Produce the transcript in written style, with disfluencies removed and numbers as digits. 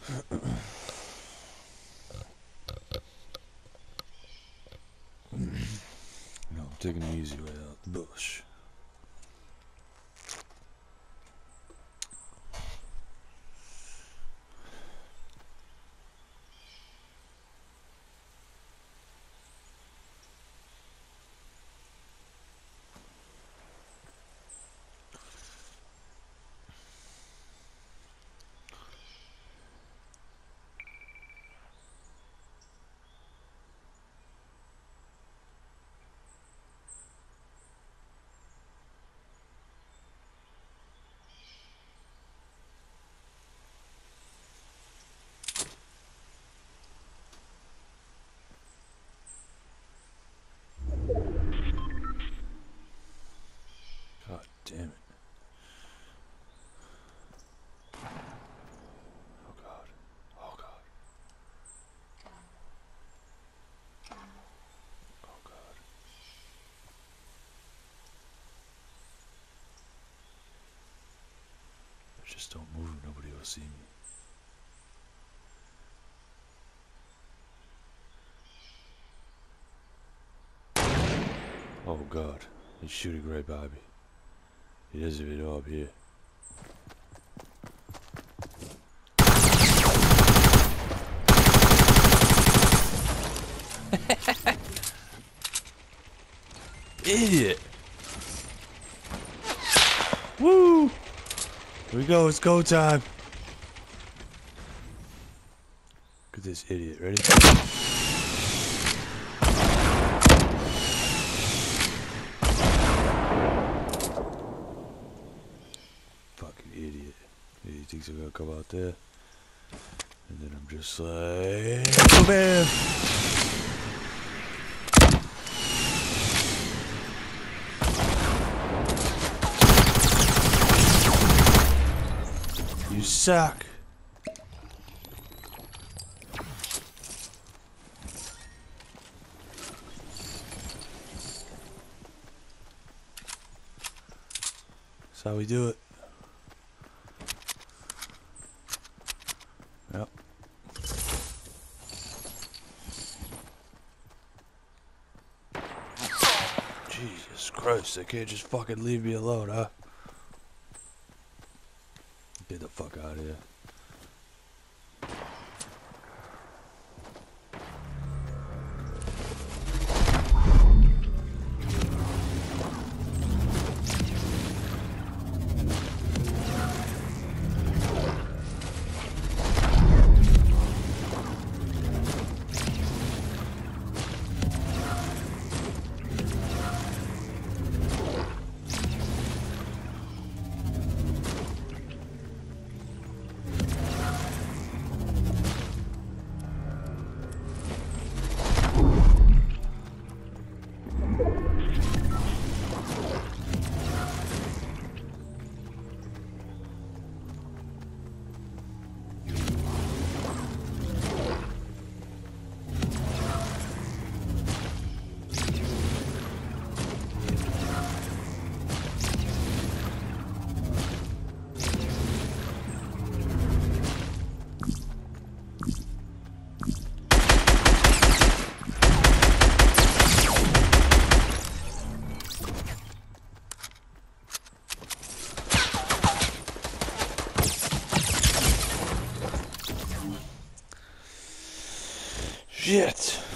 No, I'm taking the easy way out the bush. God damn it. Oh God. Oh God. Oh God. I just don't move, nobody will see me. Oh God. He's shooting right by me. He doesn't even know I'm here. Idiot! Woo! Here we go, it's go time. Look at this idiot, ready? Fucking idiot. He thinks I'm gonna come out there. And then I'm just like, bam! You suck. That's how we do it. Yep. Jesus Christ, they can't just fucking leave me alone, huh? Get the fuck out of here. Shit.